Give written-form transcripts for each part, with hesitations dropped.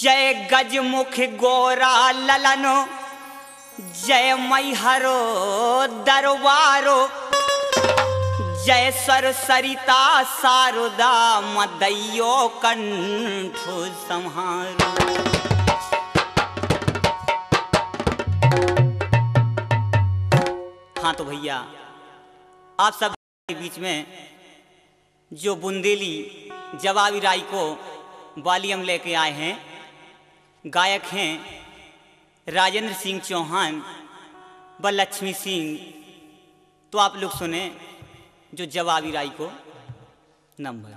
जय गजमुख गोरा ललनो, जय मैहरो दरबारो, जय सरसरिता शारदा मदैयो कंठ संहारो। हाँ तो भैया आप सब के बीच में जो बुंदेली जवाबी राय को वालियम लेके आए हैं, गायक हैं राजेंद्र सिंह चौहान व लक्ष्मी सिंह। तो आप लोग सुने जो जवाबी राय को नंबर।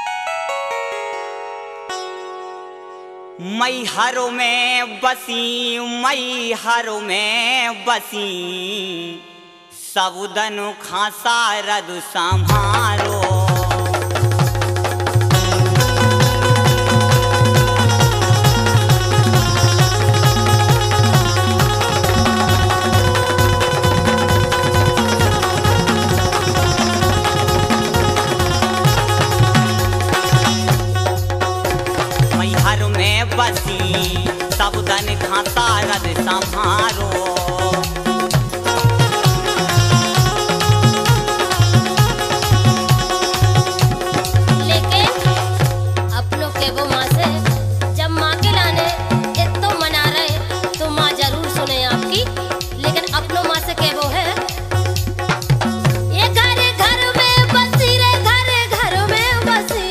मैहरों में बसी, मैहरों में बसी, सबुदन खासा रद संभारो। बसी सबुदन खासा रद संभारो। लेकिन अपनों के वो माँ से जब माँ के लाने इतो मना रहे तो माँ जरूर सुने आपकी। लेकिन अपनों माँ से के वो है ये घर घर में बसी रे, घर घर में बसी,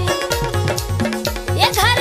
ये घर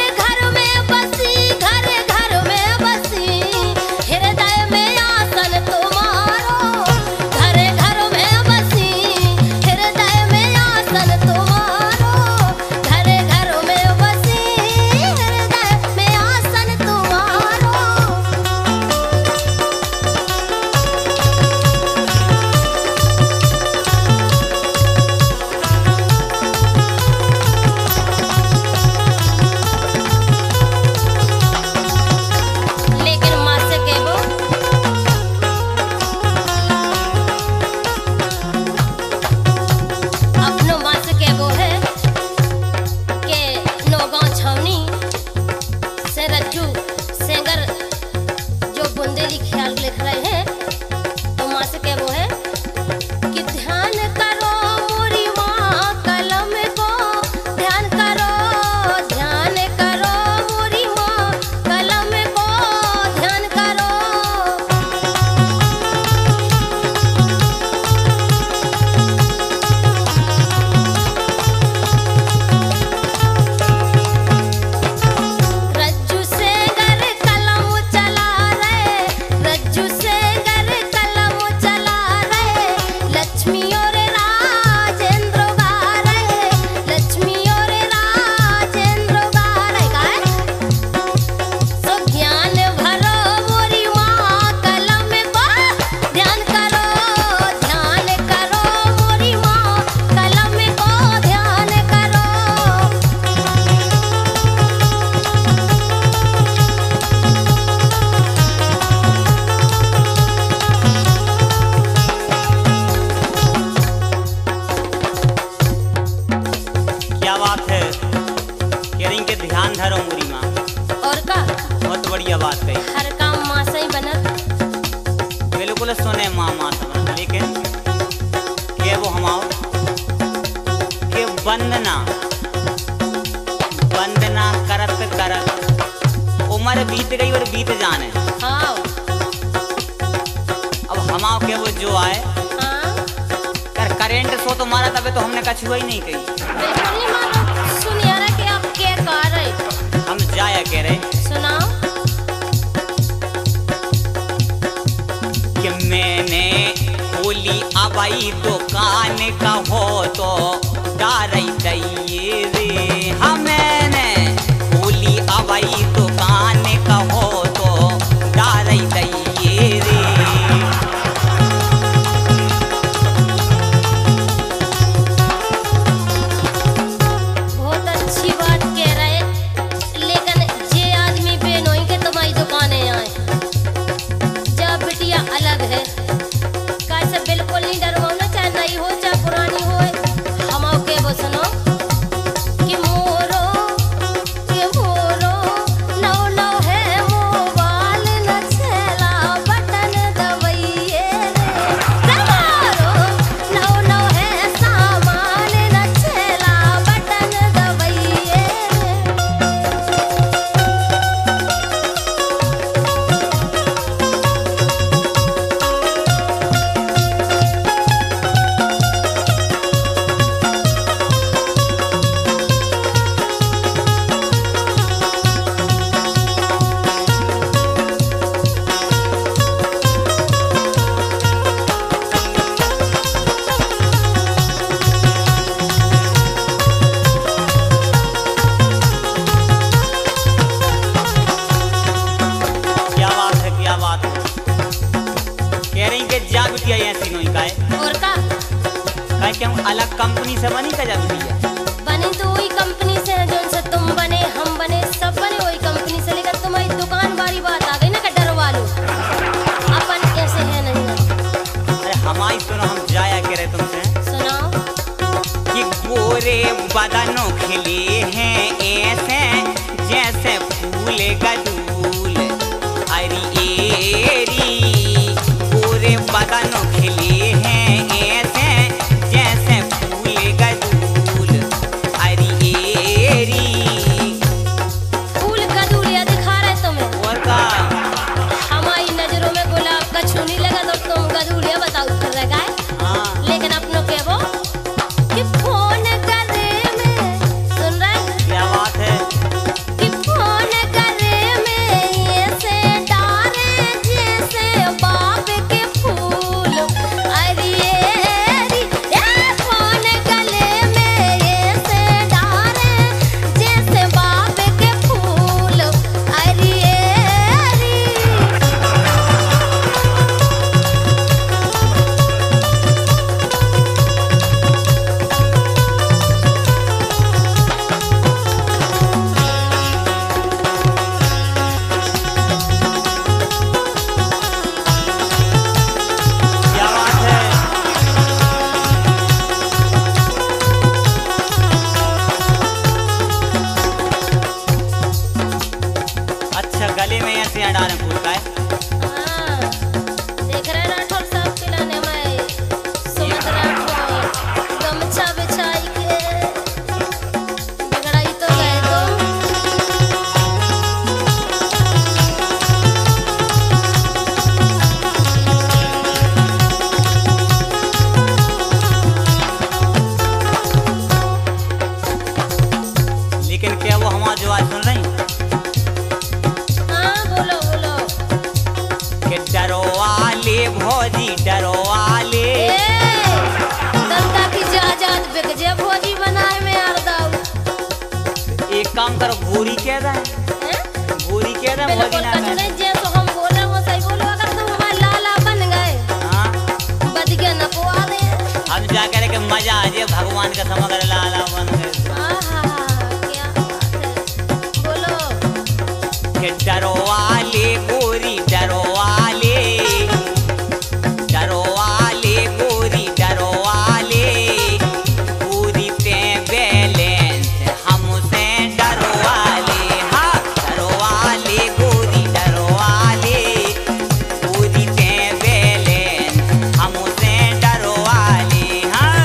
सुने मामा समझ। लेकिन के वो हमाओ के वंदना वंदना करत करत उम्र बीत गई और बीत जाने। हाँ। अब हमाओ के वो जो आए हाँ। कर करेंट सो तो मारा तबे तो हमने कछुआ ही नहीं कही। बिल्कुल नहीं मारा। सुनिया रहा कि आप क्या कह रहे। हम जाया कह रहे सुनाओ कि मैंने खोली अबाई दुकान का हो तो डारई दइए रे। हाँ मैंने खोली अबाई दुकान का हो तो डारई दइए रे। बहुत अच्छी बात कह रहे। लेकिन जे आदमी बेनोई के तुम्हारी दुकानें आए जब बिटिया अलग है कैसे बिल्कुल नहीं डरवाना, चाहे नई हो चाहे पुरानी हो। हम के वो सुनो क्यों अलग कंपनी से बनी का जरूरी है? बनी तो वही कंपनी से है, जो से तुम बने, हम बने, सब बने वही कंपनी से, लेकिन तुम्हारी दुकान वाली बात आ गई ना कि डरवा लो, अपन ऐसे है नहीं है। अरे हमारी सुनो, हम जाया करे तुमसे सुनाओ कि गोरे बदनों खिले हैं ऐसे जैसे फूल गदूल, अरे एरी गोरे बदनों खिले हैं ऐसे जैसे फूल गदूल, अरे एरी। फूल कदूल या दिखा रहे तुम्हें? और का हमारी नजरों में गुलाब का छूनी लगा तो तुम गदूलिया बताओ कर रखा है। हाँ लेकिन अपनों के वो कि फोन करे में, सुन रहे हैं? क्या बात है? कि फोन करे में ये से डारे जैसे बाप के फूल, अरे ये फोन गले में ये से डारे जैसे बाप के फूल, अरे क्या बात है? अच्छा गले में ऐसे डालें फूल का है? हाँ, देख रहे राठौर साहब पिलाने में सुमत राठौर गमछा बिछाई के बिगड़ाई तो गए तुम। लेकिन क्या वो हमारा जो आज सुन रही हाँ बोलो बोलो। कि डरवाले भौजी डरवाले, दंता की जाजात बिक जे भोजी बनाए में आर दाऊ। एक काम करो भूरी कह रहे हैं, हैं? भूरी कह रहे हैं भौजी बिल्कुल ना कछु कहे। नहीं, जैसो हम बोल रहे हैं वो सही बोलो। अगर तुम हमारे लाला बन गए हाँ बच गया न पुआ दे। हम जा करे के मजा आ जाए भगवान का समग्र लाला बन गए। आहा क्या बात है, बोलो। कि डरवाले गोरी डरवाले, डरवाले गोरी डरवाले, पूरी ते बैलेंस हमसे डरवाले, हाँ डरवाले गोरी डरवाले, पूरी ते बैलेंस हमसे डरवाले, हाँ।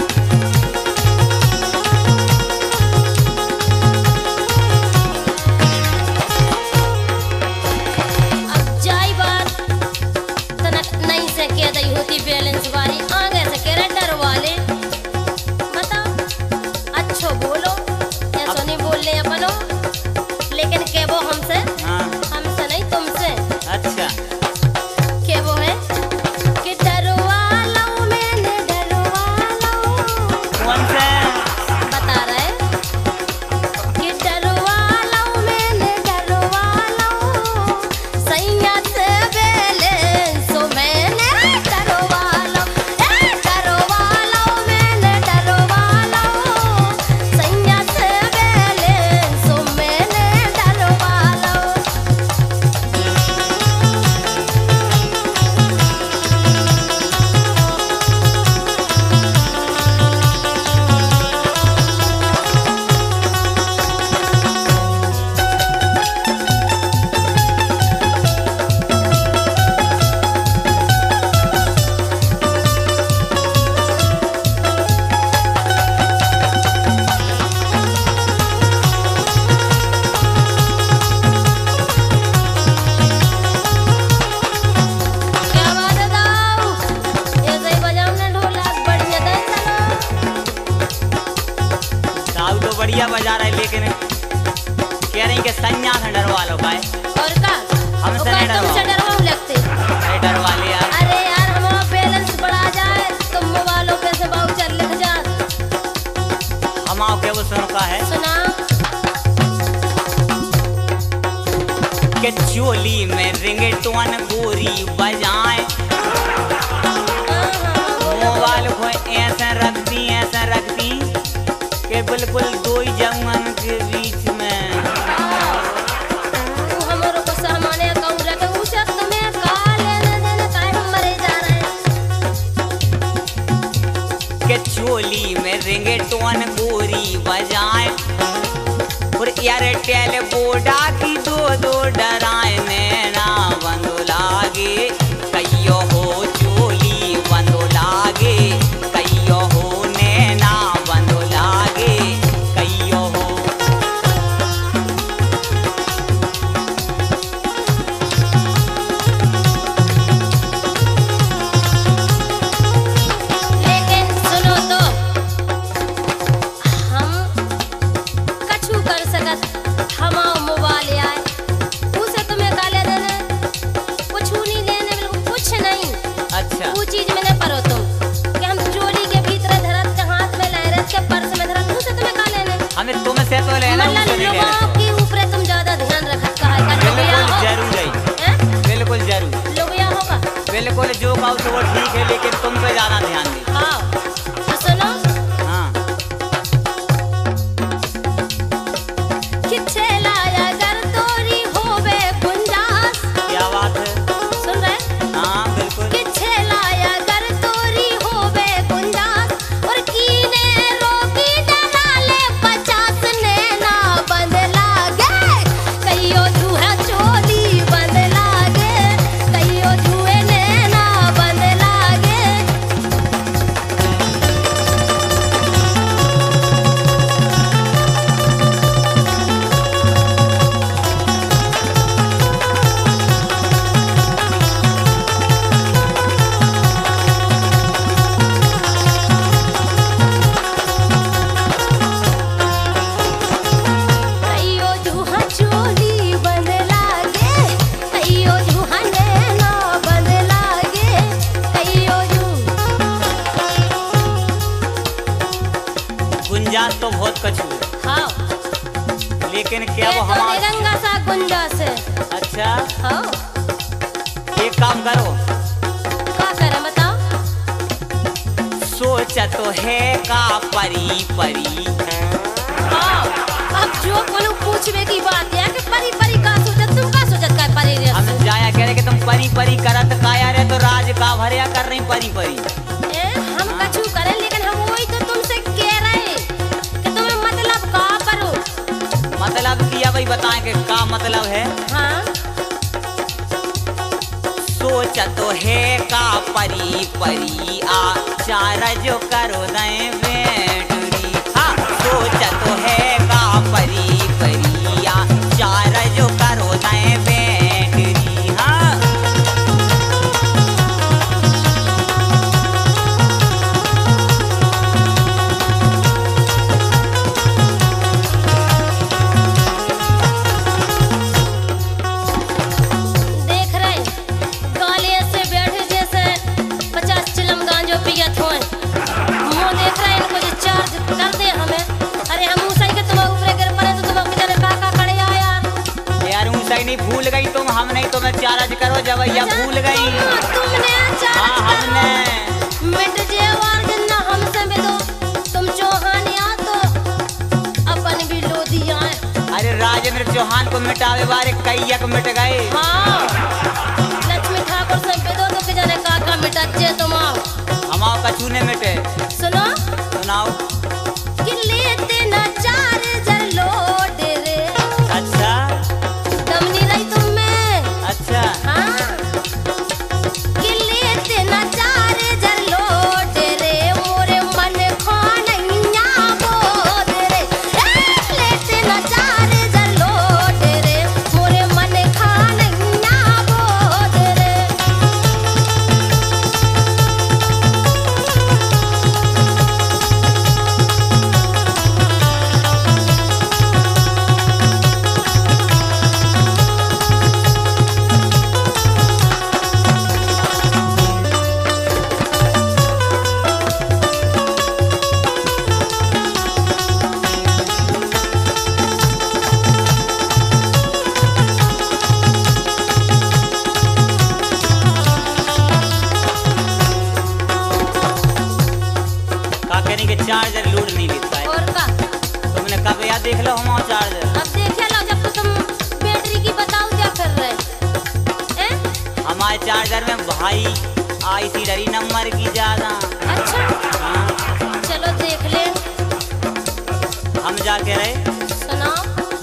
अब जाई बात तनक नहीं से कह दी होती बैलेंस वाली, आगे से कह रहे डर वाले। बताओ अच्छो बोलो, ऐसा नहीं बोल ले अपनो, लेकिन के वो हमसे, हाँ हमसे नहीं तुमसे। अच्छा के वो है कि डरवा लो मैंने डरवा लो, कौन से? बता रहे कि डरवा लो मैंने डरवा लो, सैया से बैलेंस मैंने डरवा लो, डरवा लो मैंने डरवा लो, सैया से बैलेंस मैंने डरवा लो। क्या बात है दाऊ, ऐसे ही बजाओ ना ढोलक, बढ़िया दे चलो। दाऊ तो बढ़िया बजा रहा है, लेकिन कह रही कि संन्यास है डरवा लो का है। और का हमसे और का नहीं डरवाओ। तुमसे डरवाऊं लगते। अरे डरवाले यार, अरे यार हमारा बैलेंस बढ़ा जाए, तुम वालों कैसे बाउचर लिख जा। हम आओ के वो सुन का है सुना कि चोली में रिंगटोन गोरी बजाए, मोबाइल को ऐसे रख ऐसा रखती कि बिल्कुल दो ही जमुअन के बीच में। तू हमरो को सामाने कहूं रखे उसे तुम्हें का लेने देने काहे हम मरे जा रहे हैं। के चोली में रिंगटोन गोरी बजाए और एयरटेल बोडा की दो डराए नैना बंदो लागे कहियो हो चोली बंदो लागे कहियो हो नैना बंदो लागे कहियो हो। लेकिन सुनो तो हम कछु कर सकत हमाओ मोबाइल आए उसे तुम्हें का ले देने कुछ नहीं लेने बिल्कुल कुछ नहीं। अच्छा वो चीज में न परो तुम कि हम चोली के भीतर धरत के हाथ में लहरत के पर्स में धरत उसे तुम्हें का लेने हमें तुमसे तो लेना मतलब उसे नहीं लेना। लोगों के ऊपर तुम ज्यादा ध्यान रखत का है का बिल्कुल हो जरूर है, हैं बिल्कुल जरूर, लोग या होगा। बिल्कुल जो कहो तो वो ठीक है लेकिन तुम पे ज्यादा ध्यान दे। हाँ तो सुनो हाँ किच्छे लाया अगर तोरी होवे गुंजास। क्या बात है। सुन रहे हाँ बिल्कुल किच्छे लाया अगर तोरी होवे गुंजास और कीने रोकी डलाले 50 नैना बंद लागे कहियो जुहा चोली बंद लागे कहियो जुए नैना बंद लागे। कहियो जुहा चोली बंद लागे कहियो जुहा नैना बंद लागे कहियो जू। गुंजाइश तो बहुत कछु है हाँ लेकिन क्या ये वो तो हमारा। निरंगा सा गुंजास है। अच्छा हाँ एक काम करो, का करें बताओ। सोचा तो है का परी परी। हाँ अब जो कोनो पूछवे की बात है कि परी परी का सोचत तुम का सोचत का परी रे। हम जाया कह रहे कि तुम परी परी करत काया रे तो राज का भरिया कर रही परी परी। हम कछु करें लेकिन हम वही तो तुमसे कह रहे कि तुम्हें मतलब का करो। मतलब किया भाई बताएं कि का मतलब है। हाँ सोचा तो है का परी परी आ चार जो करो दे बेटुरी। हाँ सोचा तो है का परी परी आ चार जो करो दे बेटुरी। हाँ देख रहे गाले से बैठे जैसे 50 चिलम गांजो पियत होए मुंह देख रहे इनको जो चार्ज कर दे हमें। अरे हम सही के तुम ऊपर गिर पड़े तो तुम किधर का खड़े आ यार हूँ सही नहीं भूल गई तुम, हम नहीं तुम्हें चार्ज करो जब भैया भूल गई। तुमने हाँ चार्ज हमने मिट जेवार जिन्ना हमसे मिलो तुम चौहान या तो अपन भी लो दिया है। अरे राजेंद्र चौहान को मिटावे वाले कई एक मिट गए। हाँ लक्ष्मी ठाकुर से मिलो तो कि जाने का मिटा जे तुम आओ। हमाओ कछू ने मिटे। सुनो सुनाओ। कि लेते ना चार्जर लोड रे। अच्छा दम नहीं रही तुम में। अच्छा हाँ कि लेते ना चार्जर लोड रे मोरे मन खानैया बोद रे। लेते ना चार्जर लोड रे मोरे मन खानैया बोद रे। देख लो हमारा चार्जर। अब देखे लो, जब तो तुम बैटरी की बताओ क्या कर रहे हैं? हमारे चार्जर में भाई IC डरी नंबर की ज्यादा। अच्छा, हाँ, चलो देख ले। हम जाके रहे। सुनाओ।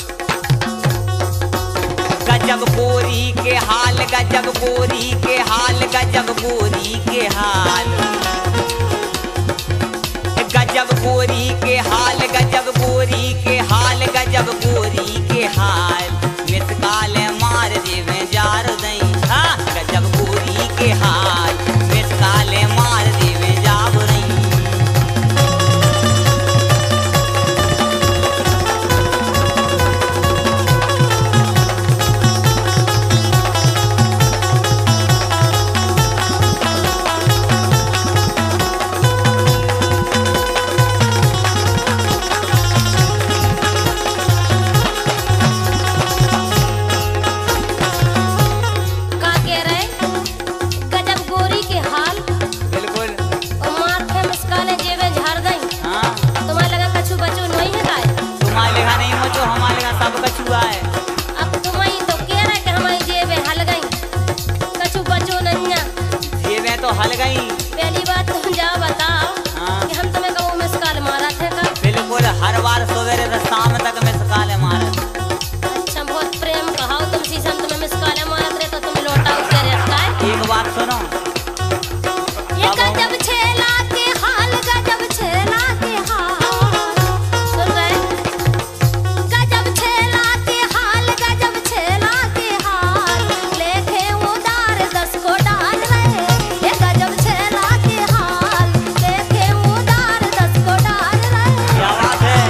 गजब गोरी के हाल, गजब गोरी के हाल, गजब गोरी के हाल, गजब गोरी के हाल, गजब गोरी के हाल, गजब गोरी के हाल, मिस काल मार देवे जार दई। हाँ, गजब गोरी के हाल, मिस काल मार देवे जाब रही। का कह रहे? गजब गोरी के हाल बिल्कुल। और मार के मुस्काने जेबे झाड़ दई। हाँ, तुम्हारे लगा कछु बचो नहीं है काय? तुम्हारे लेखा नहीं मचो, हमारे लेखा सब कछुआ है। अब तुम्हारी तो कह रहे कि हमारी जेबे हल गई, कछु बचो नहीं है। ये मैं तो हल गई। पहली बात तुम जा बताओ हाँ, कि हम तुम्हें कबो मिसकाल मारा थे का? बिल्कुल। हर बार सवेरे से शाम तक मिस काल मारा। अच्छा, बहुत प्रेम कहा तुम शीशम तुम्हें मिसकाल मारत रहे तो तुम लौटाओ कह रहे का? एक बात सुनो। ये गजब छेला के हाल, गजब छेला के हाल। सुन रहे? गजब छेला के हाल, गजब छेला के हाल, लेखे उधार 10 को डाल रहे। ये गजब छेला के हाल, लेखे उधार 10 को डाल रहे। क्या बात है?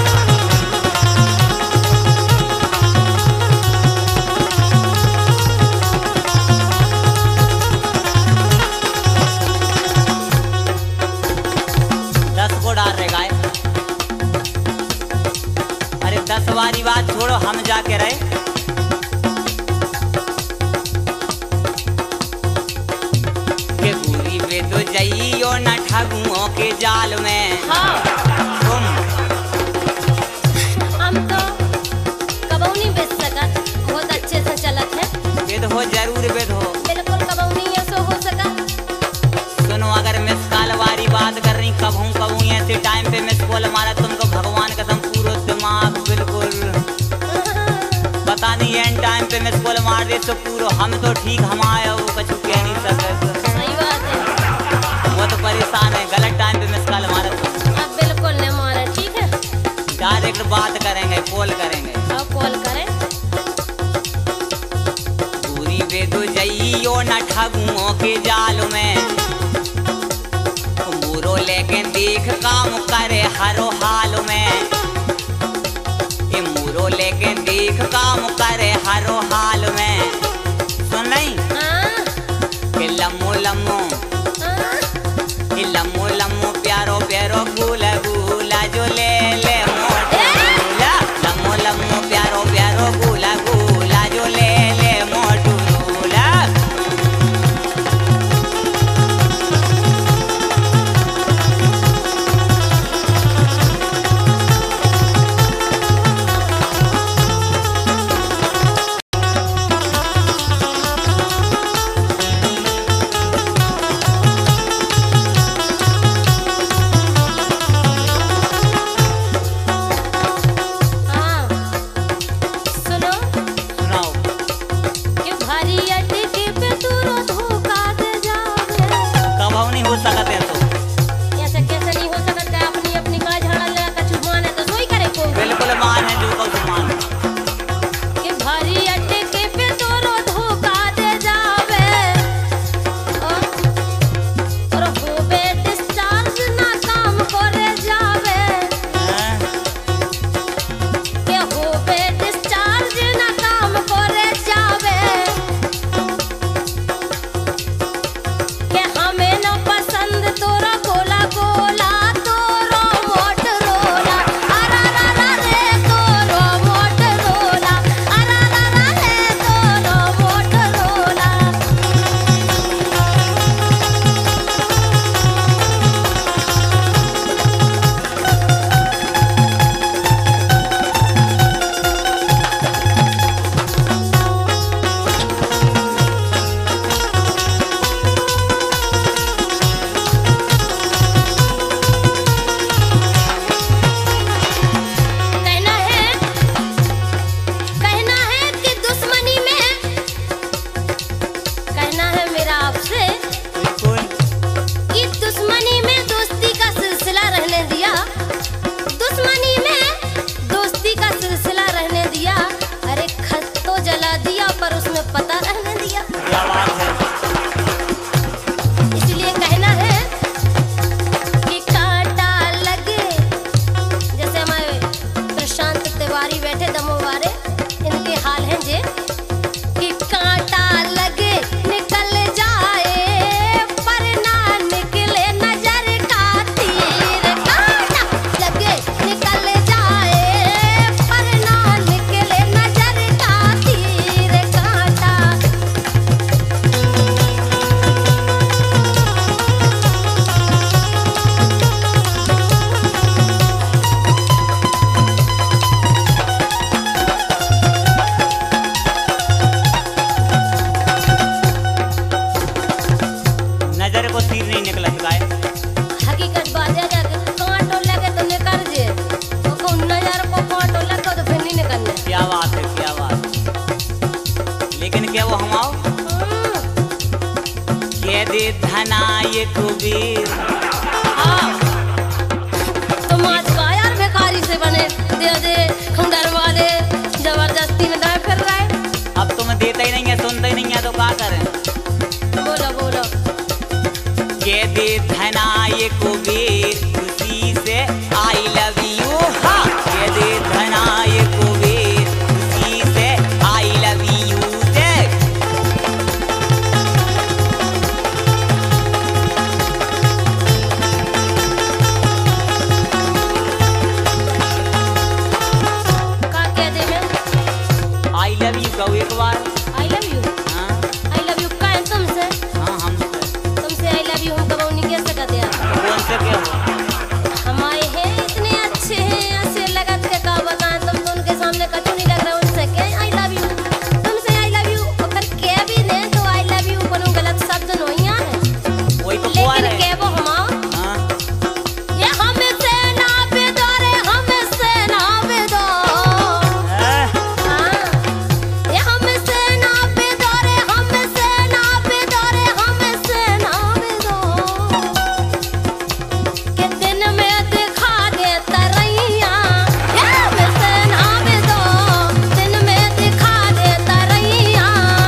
दस को डाल रहे गाय। अरे 10 वाली बात छोड़ो, हम जाके रहे। के पूरी वे तो जइयो न ठगुओं के जाल में। हाँ, तुम हम तो कबऊ नहीं बेच सकत, बहुत अच्छे से चलत है। वेद हो, जरूर वेद हो। बिल्कुल कबऊ नहीं ऐसो हो सका। सुनो, अगर मिस कॉल वाली बात कर रही, कब हूँ ऐसे टाइम पे मिस कॉल मारा तुमको, भगवान कसम पूरा दिमाग बिल्कुल पता नहीं एंड टाइम पे मिस कॉल मार दे तो पूरा हम तो ठीक, हम आए वो कुछ कह नहीं सकते। सही बात है। वो तो परेशान है, गलत टाइम पे मिस कॉल मारा। अब बिल्कुल नहीं मारे, ठीक है? डायरेक्ट बात करेंगे, कॉल करेंगे। अब कॉल करें। पूरी बेदो जइयो न ठगुओं के जाल में, मुरो लेके देख काम करे हरो हाल में। ये मुरो लेके देख काम करे हरो हाल में। सुन नहीं? हाँ, कि लम्मो लम्मो, हाँ, कि लम्मो लम्मो प्यारो प्यारो गुला गुला जो ले ले मोटू गुला। लम्मो लम्मो प्यारो प्यारो गुला गुला जो ले ले मोटू गुला। क्या वो हम आओ के दे धना ये कुबीर। तुम आज का यार भिखारी से बने दे दे खंडर वाले जबरदस्ती में दाए फिर रहे। अब तुम देते ही नहीं है, सुनते ही नहीं है तो क्या करें। बोलो बोलो। के दे धना ये कुबीर खुशी से आई लव यू। हाँ के दे धना ये कुबीर खुशी से आई लव यू। देख का कह दे मैं आई लव यू कहो एक बार। I love you. हाँ आई लव यू का है तुमसे? हाँ हमसे। तुमसे आई लव यू हम कब नहीं कह सकते यार। कौन से क्या हो? हमारे हैं इतने अच्छे हैं, ऐसे लगत के का बताएं, तुम तो उनके सामने कचू नहीं लग रहा। उनसे कह आई लव यू, तुमसे आई लव यू और फिर कह भी दे तो आई लव यू कोनो गलत शब्द नहीं है। वही तो बुआ लेकिन है। कह वो हमारा हाँ ये हमसे ना बेदो रे, हमसे ना बेदो। हाँ। हाँ ये हमसे ना बेदो रे, हमसे ना बेदो रे, हमसे ना बेदो। के दिन में दिखा दे तरैया, ये हमसे ना बेदो, दिन में दिखा दे तरैया।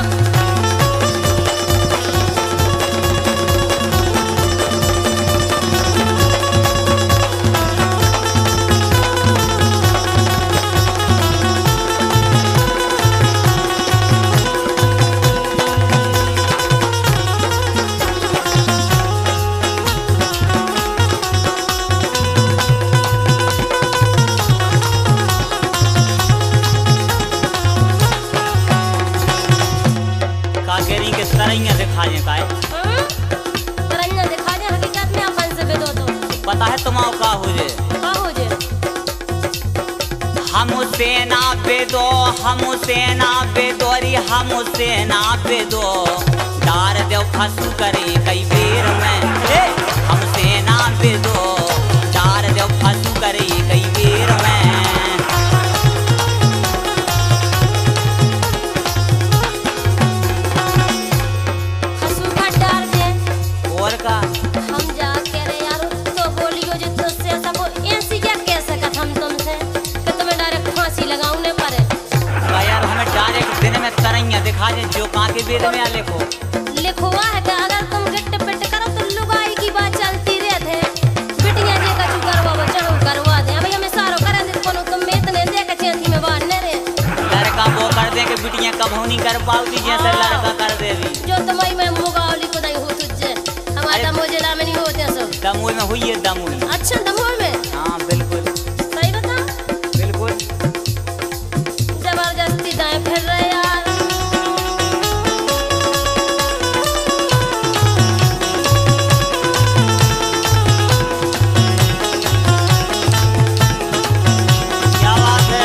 का कह रही कि तरैया दिखा जाए का है? तरैया दिखा दे हकीकत में अपन से बेदो तो पता है तुम का हो जे? का हो जे। हमसे ना बेदो, हमसे ना बेदोरी, हमसे ना बेदो। डार देव फसू करे कई बेर में। ए, हमसे ना बेदो, डार देव फसू करे कई बेर में। हंसू का डाल दे और का हम जा के रे यार तो बोलियो जो तुझसे सब ऐसी क्या कह सकत हम तुमसे कि तुम्हें डायरेक्ट फांसी लगाउने पड़े। का यार हमें डायरेक्ट दिन में तरैया दिखा दे जो का के बेर में आ लिखो। लिखवा है कि अगर तुम गिट्ट पिट करो तो लुगाई की बात चलती रहते बिटिया जे कछु करवा वो चढ़ो करवा दे। भाई हमें सारो करा दे कोनो तुम में इतने दे के चेती में बाहर न रे। लड़का वो कर दे कि बिटियां कब नहीं कर पाती जैसे लड़का कर दे भी। जो तुम्हारी में मुगावली को नहीं हो तुझे हमारा मोजेला में नहीं होते सो। दमुई में हुई है दमुई। अच्छा दमोह में हाँ बिल्कुल सही बता बिल्कुल। जबरदस्ती दाएं फिर रहे यार। क्या बात है?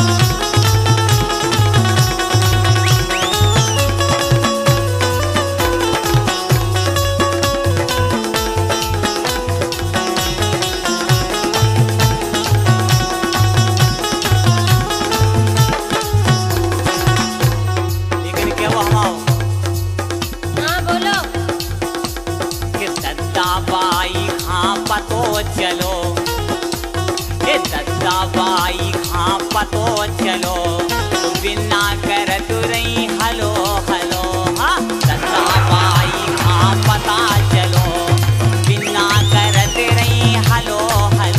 लेकिन क्या वो हम आओ हाँ बोलो। कि दद्दा बाई हाँ पतो चलो, ए दद्दा बाई हाँ पतो चलो। तू बिना कर तू रही हलो हलो। हाँ दद्दा बाई हाँ पता चलो, बिना कर तू रही हलो हलो।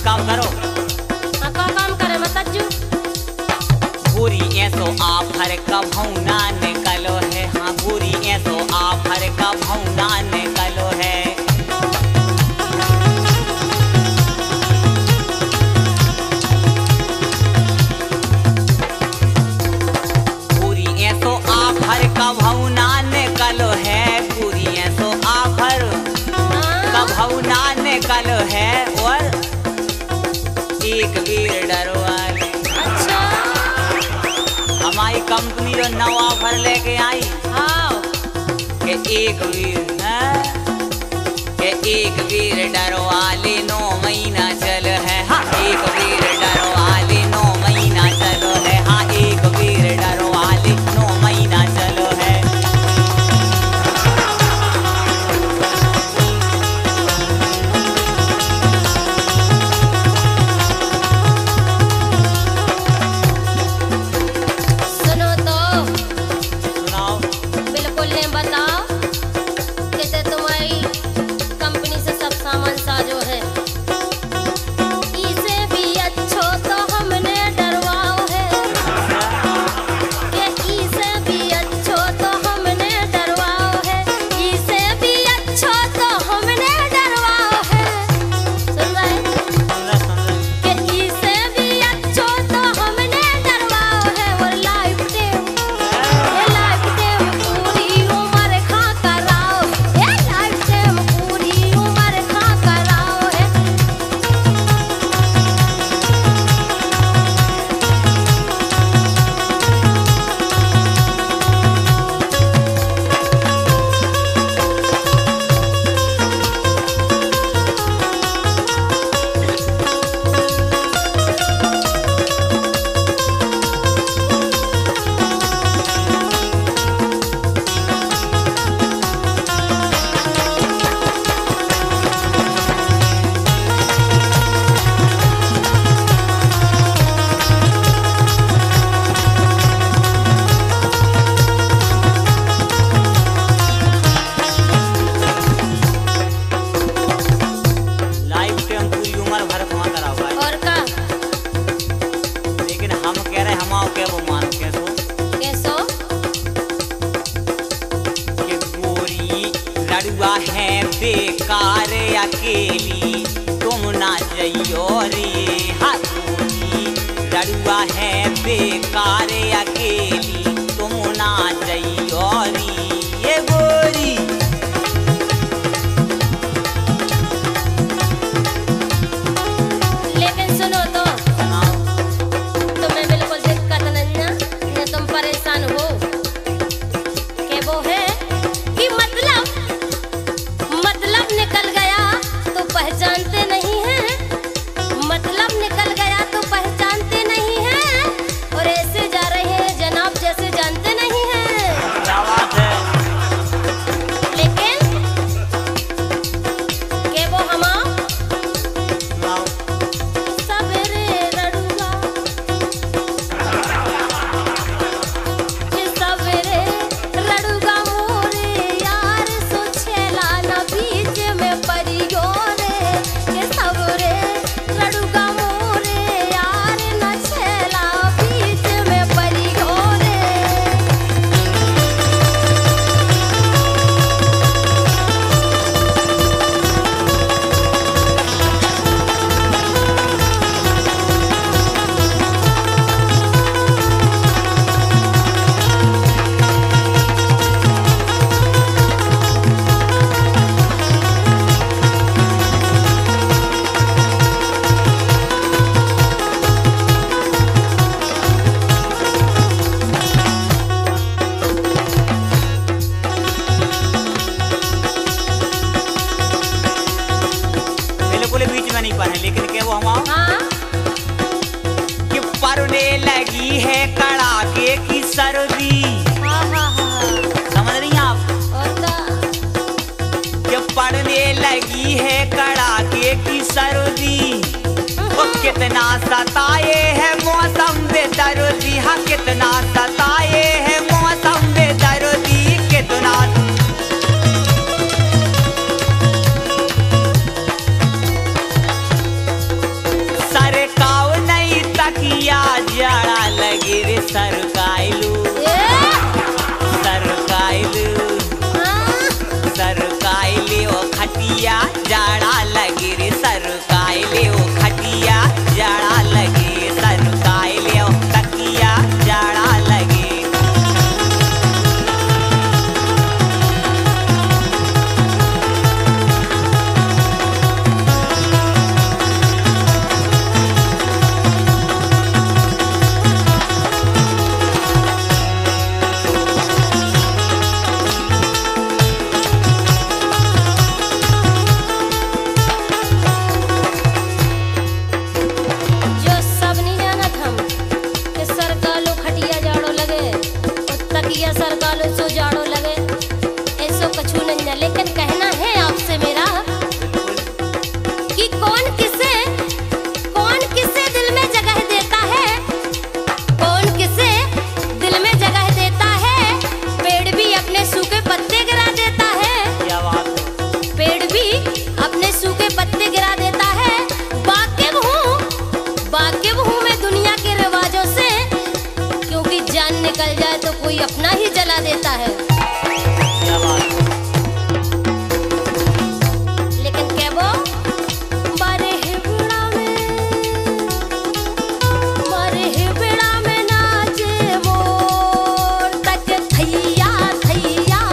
काम करो। हाँ का काम करे मतजू बुरी ऐसो आफर का भौना निकलो है। हाँ बुरी ऐसो आफर का भौना निकलो है। बुरी ऐसो आफर का भौना निकलो है। बुरी ऐसो आफर का भौना निकलो है। और एक वीर डरवाले अच्छा हमारी कंपनी जो नवा ऑफर लेके आई हाँ के एक वीर के एक वीर डरवाले 9 महीना चल है। हाँ एक वीर डरवाले 9 महीना चलो है। हाँ एक वीर डरवाले 9 महीना चलो है। सुनो तो सुनाओ। बिल्कुल ने बताओ कि तुम्हारी कंपनी से सब सामान साजो है। इसे भी अच्छो तो हमने डरवाओ है कि इसे भी अच्छो तो हमने डरवाओ है। इसे भी अच्छो तो हमने डरवाओ है। सुन रहे कि इसे भी अच्छो तो हमने डरवाओ है। और लाइफ टाइम पूरी उम्र खा कराओ। ये लाइफ टाइम पूरी उम्र खा कराओ है। लाइफ टाइम पूरी उम्र भर कमा कराओ भाई। और का लेकिन हम कह रहे हम आओ के वो मान कैसो कैसो कि गोरी लड़ुआ है बेकार अकेली तुम ना जइयो रे। हाँ गोरी लड़ुआ है बेकार अकेली तुम ना जइयो रे। ये गोरी लेकिन सुनो तो सुनाओ। तुम्हें बिल्कुल दिक्कत नहीं है न तुम परेशान हो कि वो है कि मतलब निकल गया तो पहचानते नहीं हैं। मतलब निकल गया तो पहचानते नहीं हैं। और ऐसे जा रहे हैं जनाब जैसे जानते नहीं हैं। क्या बात है। लेकिन के वो हम सुनाओ। सबरे रड़ुआ कि सबरे रड़ुआ मोरे यार सो छेला न बीच में परियो रे। कि सबरे रड़ुआ मोरे यार न छेला बीच में परियो रे। बिल्कुल बीच में नहीं पढ़े लेकिन के वो हम आओ हाँ कि पड़ने लगी है कड़ाके की सर्दी। हाँ हाँ हाँ समझ रही हैं आप और का कि पड़ने लगी है कड़ाके की सर्दी। वो कितना सताए है मौसम बेदर्दी। हाँ कितना सताए है मौसम बेदर्दी। कितना कौन किसे दिल में जगह देता है, कौन किसे दिल में जगह देता है। पेड़ भी अपने सूखे पत्ते गिरा देता है, क्या बात है। पेड़ भी अपने सूखे पत्ते गिरा देता है। वाकिफ हूँ मैं दुनिया के रिवाजों से, क्योंकि जान निकल जाए तो कोई अपना ही जला देता है। क्या बात है। लेकिन केबो मारे हिबड़ा में नाचे मोर तक थैया थैया,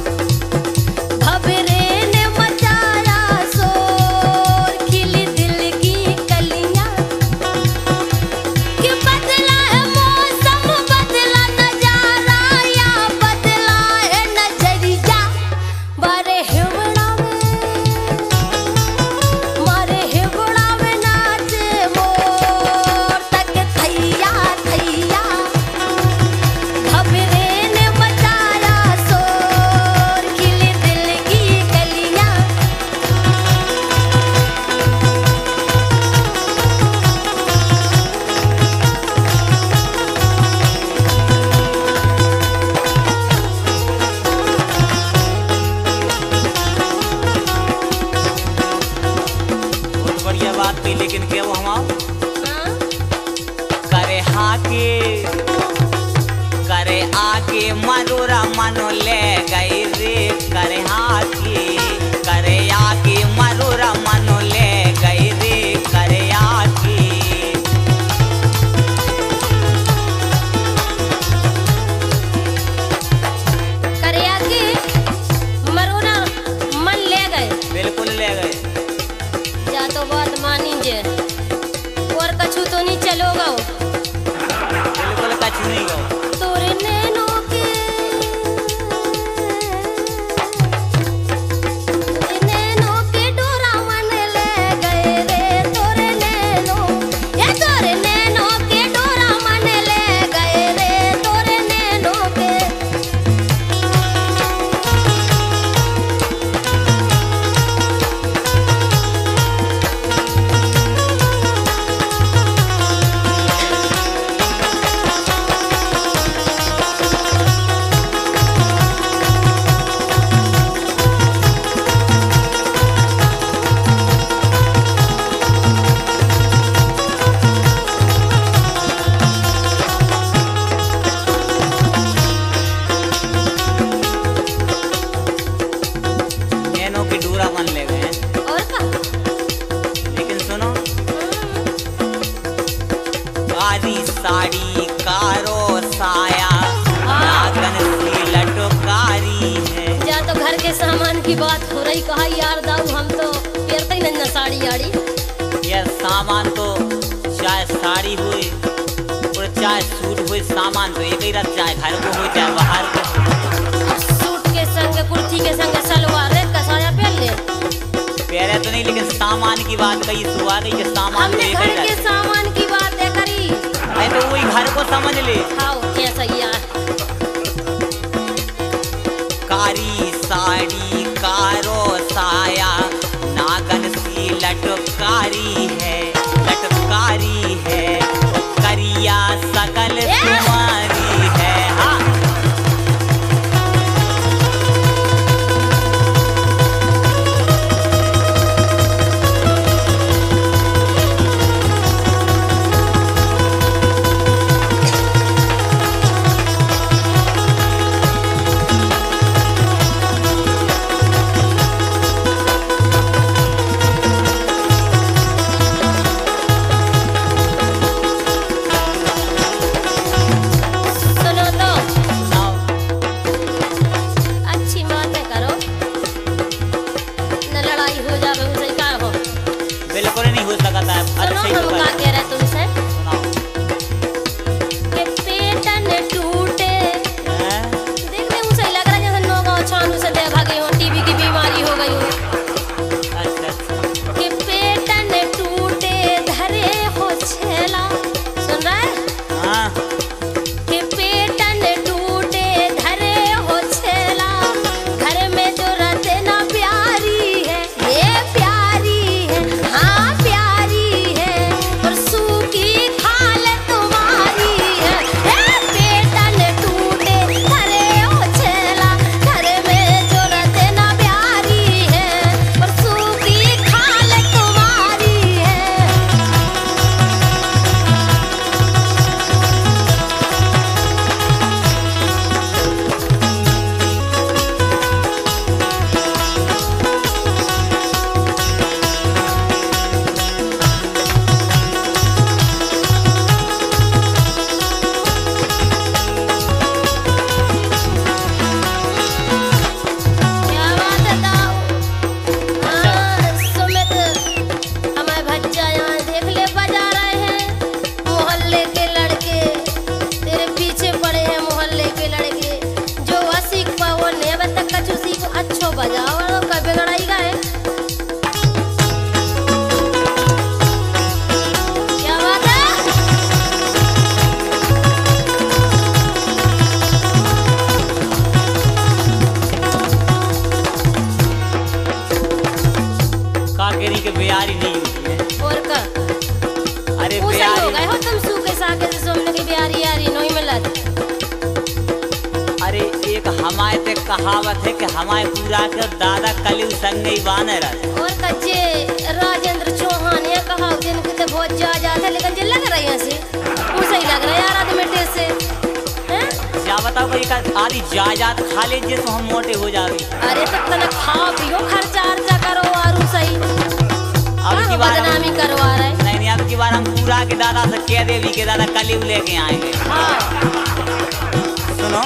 भवरे ने मचाया शोर, खिली दिल की कलियां। कि बदला है मौसम, बदला नजारा, या बदला है नजरिया। मारे हिबड़ा में नाचे मोर तक थैया थैया, भवरे ने मचाया शोर, खिली दिल की कलियां। बहुत बढ़िया बात थी, लेकिन क्या वो हम हाँ? करे आके मरोरा मनो ले गई रे। करे आके मरोरा मनो ले गई रे। करे आके करिया के मरोना मन ले गए। बिल्कुल ले गए। जा तो बात मानी जे, और कछु तो नहीं चलोगा। बिल्कुल कछु नहीं गो। तोरे नैनों के डोरा मन ले गए रे। तोरे नैनों के डोरा मन ले गए रे। तोरे नैनों के नैनों की डोरा मन ले गए हैं। और का लेकिन सुनो, कारी साड़ी कारो साया, नागन सी लटकारी है। जा तो घर के सामान की बात हो रही, कहा यार दाऊ हम तो पेरते ही नहीं साड़ी याड़ी। यह सामान तो चाहे साड़ी हुई और चाहे सूट हुई, सामान तो एक ही रख, चाहे घर को हो चाहे बाहर को। सूट के संग कुर्ती के संग सलवार कसाया पहन ले। पहले तो नहीं, लेकिन सामान की बात कही तो आ गई कि सामान तो हमने एक घर ही के रख। सामान की बात है करी। नहीं तो वही घर को समझ ले। खाओ कैसा यार। कारी साड़ी कारो साया, नागन सी लटकारी है। करिया सकल तुम्हारी है। हाँ। हाँ कहावत है कि हमारे पूरा के दादा कलयु संग ही बानर। और कच्चे राजेंद्र चौहान ये कहा दिन के तो बहुत जा जाते लेकिन जे लग रही है से मुझे ही लग रहा है यार आदमी टेस से हैं। क्या बताओ भाई का आदि जायदाद खा लीजिए तो हम मोटे हो जावे। अरे तब तक खाओ पियो खर्चा अर्चा करो और सही अब की बार बदनामी करवा रहे। नहीं अब की बार हम पूरा के दादा से कह देवी के दादा कलयु लेके आएंगे। हाँ सुनो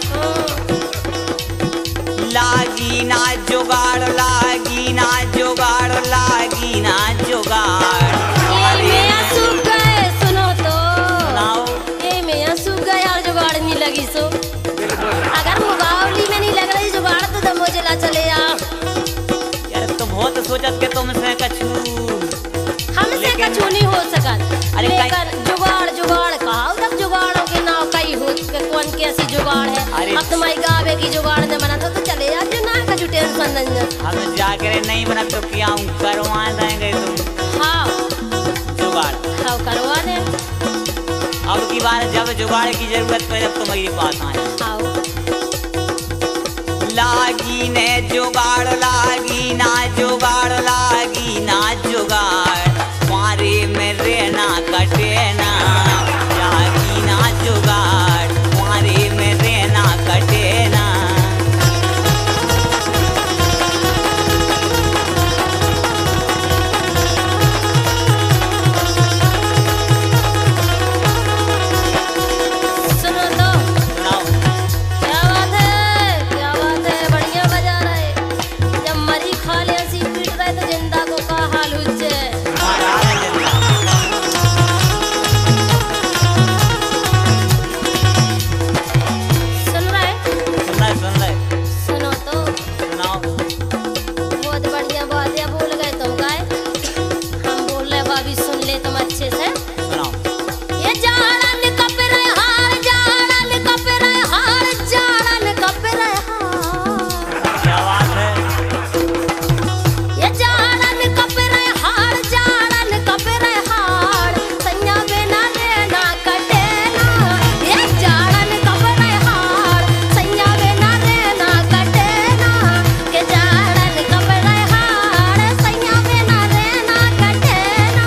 लागी ना जुगाड़ लागी ना जुगाड़ लागी ना जुगाड़। ये मैं सूख गए सुनो तो सुनाओ। ये मैं सूख गए यार जुगाड़ नहीं लगी सो। अगर मुकाबली में नहीं लग रही जुगाड़ तो दमो जला चले यार तुम बहुत सोचत के तुमसे कछु हमसे कछु नहीं हो सकत। अरे लेकिन जुगाड़ जुगाड़ कहा तब जुगाड़ों के नाव कई हो कौन कैसी जुगाड़ है। अब तुम्हारी गावे की जुगाड़ न बना तो चले जाते ना कछु टेंशन नहीं है। हम जाकर नहीं बना तो क्या हूँ करवा देंगे तुम। हाँ जुगाड़ हाँ करवा दे। अब की बार जब जुगाड़ की जरूरत पड़े तब तुम्हारे पास आए। आओ लागी ने जुगाड़ लागी ना जुगाड़ लागी ना जुगाड़ मारे में रहना कटे ना। लागी ना जुगाड़ मारे में रहना कटे ना। सुनो तो सुनाओ। क्या बात है बढ़िया बजा रहे। जब मरी खा ले ऐसी पीट रहे तो जिंदा को का हाल हुज्जे। सुन रहे सुन रहे सुनो तो सुनाओ। बहुत बढ़िया बात है बोल गए तुम गाय। हम बोल रहे भाभी सुन ले तुम अच्छे से। सुनाओ। ये जाड़न कप रहे हार जाड़न कप रहे हार जाड़न कप रहे हार। क्या बात है। ये जाड़न कप रहे हार जाड़न कप रहे हार सैया बिना रहना कटे ना। ये जाड़न कप रहे हार सैया बिना रहना कटे ना। के जाड़न कप रहे हार सैया बिना रहना कटे ना।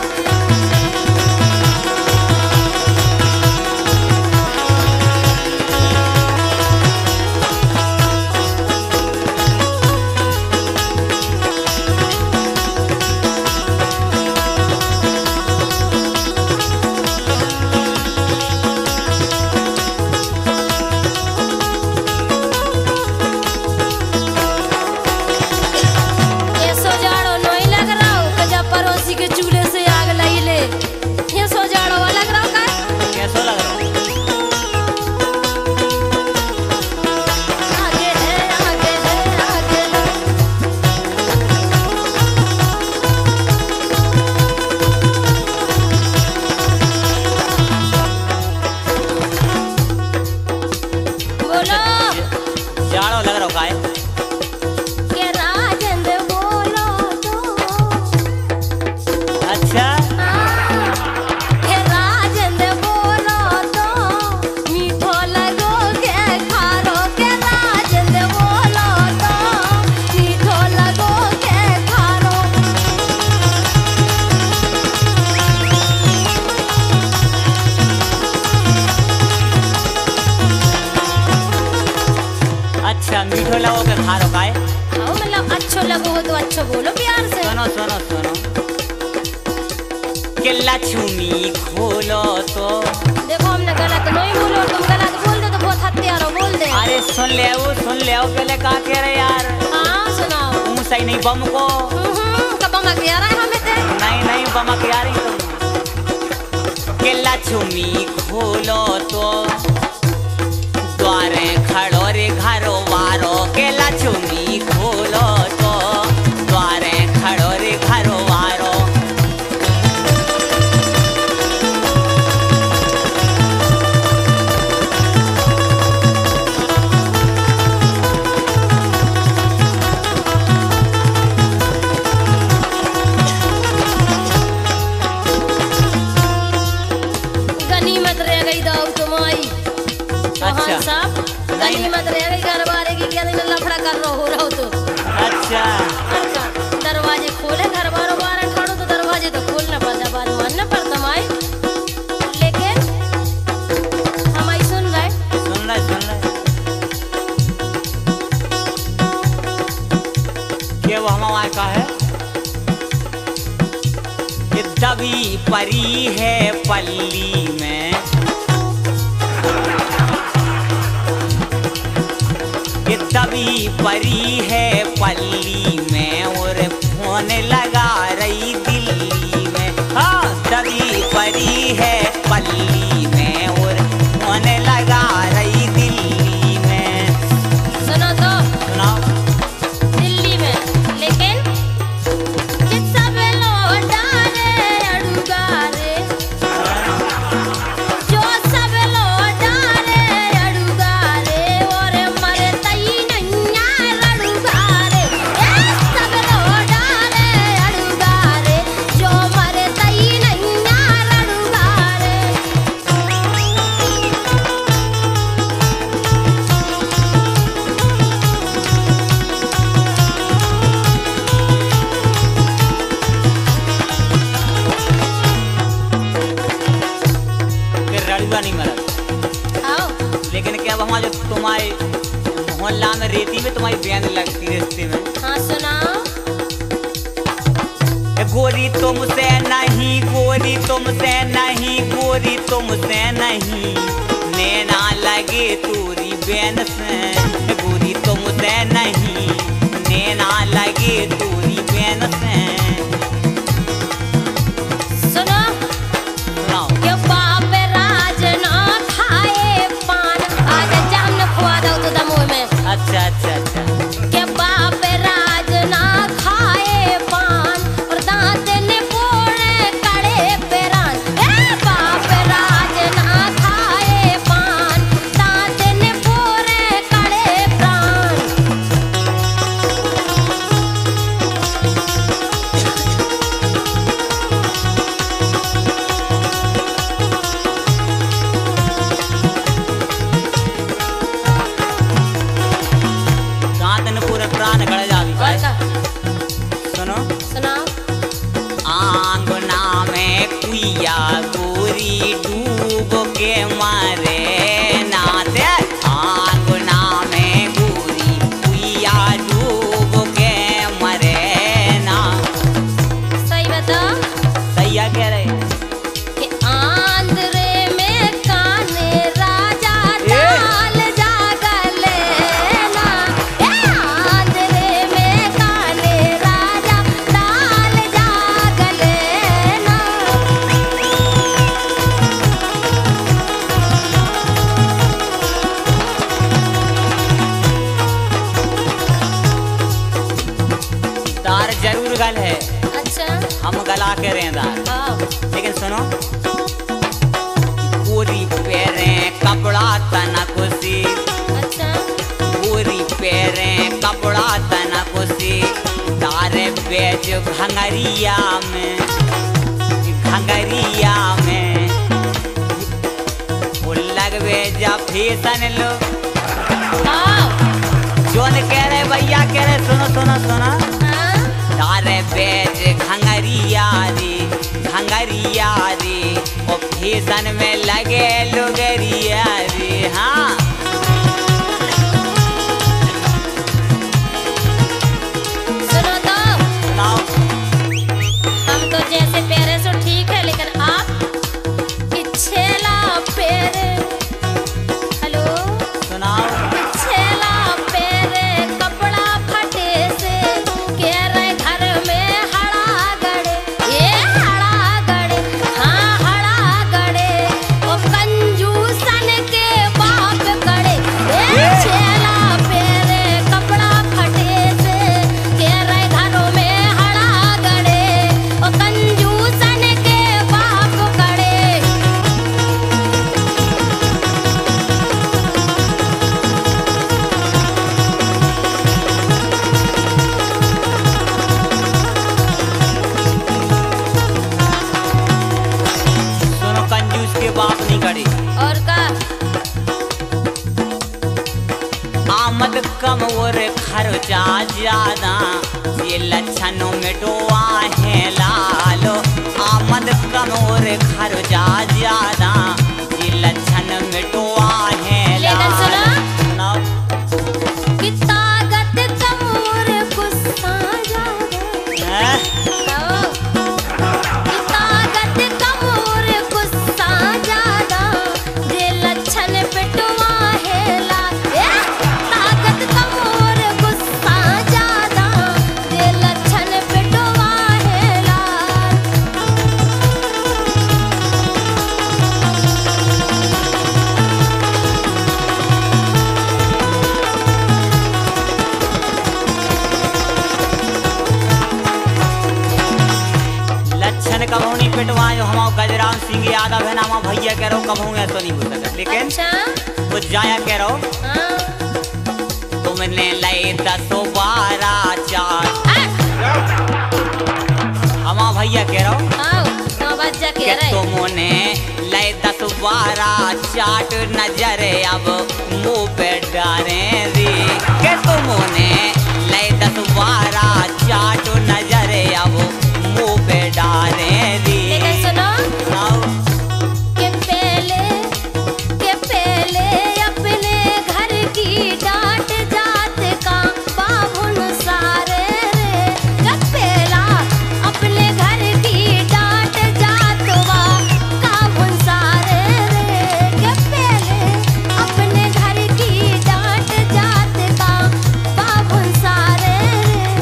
ये सोजाड़ो नहीं लग रहा हो कि जब पड़ोसी के चूल्हे से आग लगी ले। ये सोजाड़ो लग रहा हो का? कैसा लग रहा है। आगे है आगे है आगे है। बोलो जाड़ो लग रहा है। के राजेंद्र बोलो तो अच्छा के राजेंद्र बोलो तो मीठो लगो के खारो। के राजेंद्र बोलो तो मीठो लगो के खारो। अच्छा मीठो लगो के खारो का है। हाँ मतलब अच्छो लगो हो तो अच्छो बोलो प्यार से। सुनो सुनो सुनो कि लक्ष्मी खोलो तो। देखो हमने गलत नहीं बोलो तुम गलत बोल दे तो बहुत हत्यारो बोल दे। अरे सुन ले पहले का कह रहे यार। हाँ सुनाओ। मुँह सही नहीं बम को। कब गया रहा है हमें ते। नहीं बमक यार तुम। कि लक्ष्मी खोलो तो द्वारे खड़ो रे घरो वारो। के लक्ष्मी खोलो तो द्वारे खड़ो रे घरो वारो। गनीमत रह गई दाऊ तुम्हारी चौहान अच्छा। साहब। गनीमत रह गई घर बारे रतिया दिन लफड़ा कर रहो तो अच्छा अच्छा दरवाजे खोले घर बार बार खड़ो तो दरवाजे तो खोलना पड़ता बात मानना पड़ता माई लेकिन हम आई सुन रहे क्या वो हमारा का है ये दबी परी है पल्ली में ये दबी परी है पल्ली में और फोन लगा रही दिल्ली में हाँ दबी परी है पल्ली में और फोन लगा रही दिल्ली में सुनो तो सुनाओ दिल्ली में लेकिन किस सब लौटा रे अड़ुगा रे जो सब लौटा रे अड़ुगा रे और मरे तई नैया अड़ुगा रे सब लौटा रे अड़ुगा रे जो मरे तई नैया अड़ुगा रे फिर रड़ुआ नहीं मरा आओ लेकिन क्या वो हमारा जो तुम्हारे मोहल्ला में रेती में तुम्हारी बहन लगती रिश्ते में हाँ सुनाओ गोरी तुमसे नहीं गोरी तुमसे नहीं गोरी तुमसे नहीं नैना लगे तूरी बहन से गोरी तुमसे नहीं नैना लगे तूरी बहन से सुनो सुनाओ के बाप राज ना खाए पान आज जाम न खुआ दो तो दमो में अच्छा अच्छा अच्छा के बाप राज ना खाए पान और दांत ने पोड़े कड़े पेरान ए बाप राज ना खाए पान दांत ने पोड़े कड़े प्राण दांत न पूरे प्राण गड़ जावी और का सुनो सुनाओ आंगना में कुइया गोरी डूब के मारे नाते आंगना में गोरी कुइया डूब के मरे ना सही बताओ सैया कह रहे कि आंध्रे में काने राजा ए! डाल जागले ना ए आंध्रे में काने राजा डाल जागले ना तार जरूर गल है अच्छा हम गला के रहे दार आओ लेकिन सुनो पूरी पैरे कपड़ा तना कुसी अच्छा पूरी पैरे कपड़ा तना कुसी तारे बेच घंगरिया में वो लगवे जा फीसन लो आओ जोन कह रहे भैया कह रहे सुनो सुनो सुनो हाँ तारे बेच घंगरिया रे ओ फीसन में लगे लुगरिया रे हाँ सुनो तो सुनाओ हम तो जैसे पैरे सो ठीक है लेकिन आप इच्छेला पैरे हेलो सुनाओ छेला पेरे कपड़ा फटे से कह रहे घर में हड़ा गड़े ये हड़ा गड़े हाँ हड़ा गड़े ओ कंजूसन के बाप खर्चा ज्यादा, ये लक्षण मिटवा है लालो। आमद कम और खर्चा ज्यादा, ये लक्षण मिटवा है लेकिन सुना सुनाओ। कि ताकत कम और गुस्सा ज्यादा। कि ताकत कम और गुस्सा ज्यादा, ये लक्षण मिटवा है लाल। ताकत कम और गुस्सा ज्यादा, ये लक्षण मिटवा है लाल। लक्षण कबहू नहीं पिटवायो। हमारा गजराम सिंह यादव है नामा भैया कह रहो कबहू ऐसा नहीं हो सकता। लेकिन अच्छा कुछ जाया कह रहो हाँ। तुमने लय 10-12 चाट। हमारा भैया कह रहो आओ 9 बज जा कि के रहे। तुमने लय 10-12 चाट नजर अब मुंह पे डाले रे। कि तुमने लय 10-12 चाट नजर अब मुंह पे डाले रे। लेकिन सुनो सुनाओ। कि पहले अपने घर की डांट जात का बाबुन सारे रे। कि पहला अपने घर की डांट जात वा काबुन सारे रे। कि पहले अपने घर की डांट जात का बाबुन सारे रे।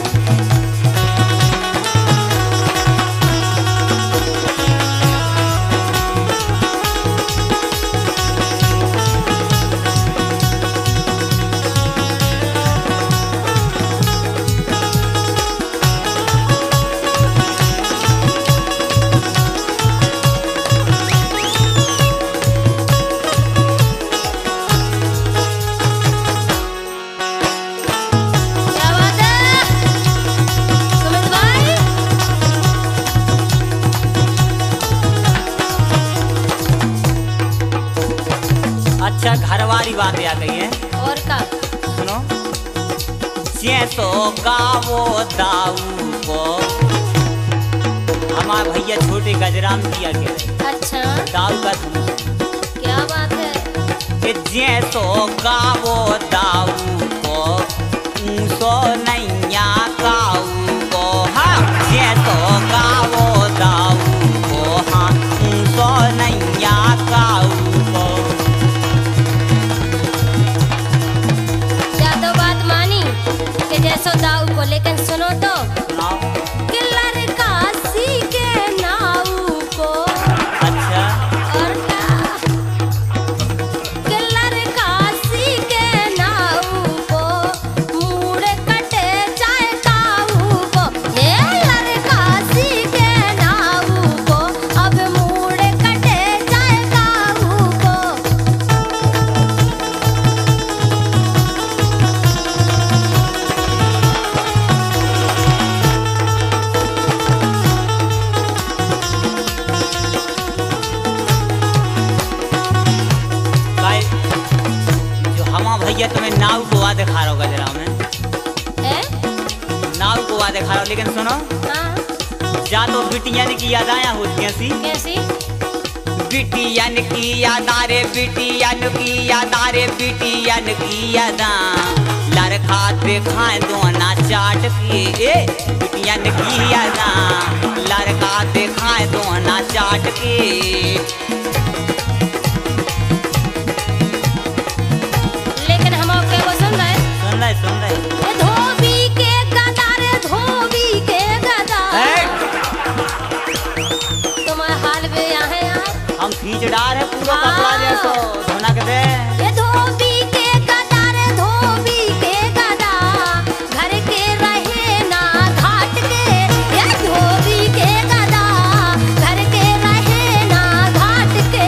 क्या बात है सुमित भाई? अच्छा घर वाली बात आ गई है और का सुनो। जैसो गावो दाऊ को हमारे भैया छोटे गजराम किया कह रहे। अच्छा दाऊ का धुन क्या बात है? कि जैसो गावो दाऊ को ऊसो नैया काऊ को। हाँ जैसो गावो दाऊ को हाँ ऊसो नैया काऊ को। या तो बात मानी कि जैसो दाऊ को, लेकिन सुनो तो सुनाओ। कि लड़का सीखे नाऊ को। अच्छा और क्या कि लड़का सीखे नाऊ को, मूड़ कटे चाहे काऊ को। ये लड़का सीखे नाऊ को, अब मूड़ कटे चाहे काऊ को। भाई जो हमा भैया तुम्हें नाव गोवा दिखा रहा हो गजरा में। है? नाव गोवा दिखा रहा हो। लेकिन सुनो हाँ जा तो बिटियन की यादाएं होती हैं सी। कैसी? बिटियन की यादा रे बिटियन की यादा रे बिटियन की यादा। लड़का दिखाए दोना चाट के। ए बिटियन की यादा लड़का दिखाए दोना चाट के। लेकिन हम आपके वो सुन रहे हैं। सुन रहे सुन रहे। ये धोबी के गदा रे धोबी के गदा। तुम्हारा हाल भी यहाँ है यार। हम खींचदार है पूरा हाँ। कपड़ा जैसो धोना के दे। ये धोबी के गदा रे धोबी के गदा, घर के रहे ना घाट के। ये धोबी के गदा, घर के रहे ना घाट के।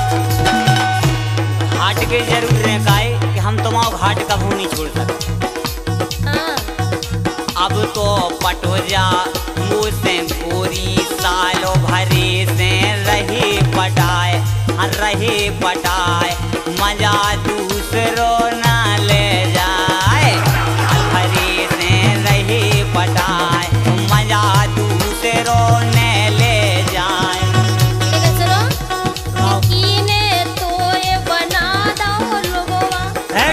घाट के जरूर रहे काहे कि हम तुम्हारा घाट कभू नहीं छोड़ सकते। पटो जा मुँह से गोरी सालो भरे से रहे पटाए मजा दूसरो ना ले जाए भरे से रहे पटाए मजा दूसरो ने ले जाए। लेकिन सुनो कीने तो ये बना दो लोगवा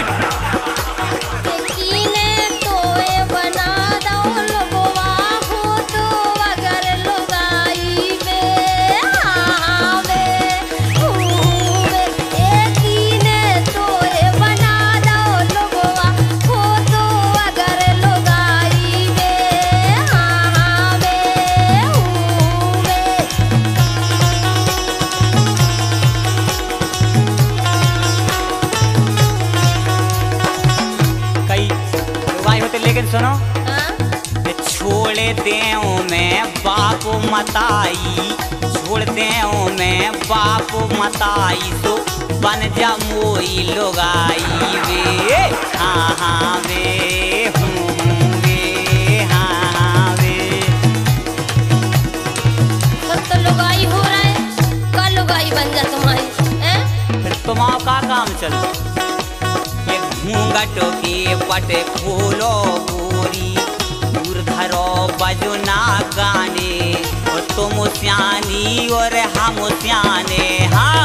कीने तो ये बना दो लोगवा हो तो अगर लुगाई बे हाँ बे वे कीने तो ये बना दो लोगवा हो तो अगर लुगाई बे हाँ बे कई भाई होते लेकिन सुनो हाँ छोड़ देओ मैं बाप मताई छोड़ देओ मैं बाप मताई तो बन जा मोई लोगाई वे हाँ वे हूँ वे हाँ वे। अब तो लुगाई हो रहा है कल लुगाई बन जा तुम्हारी हैं फिर तुम्हारा का काम चल ये घूंघट के पट खोलो गोरी दूर धरो बजना गाने और तुम सियानी और हम सियाने हाँ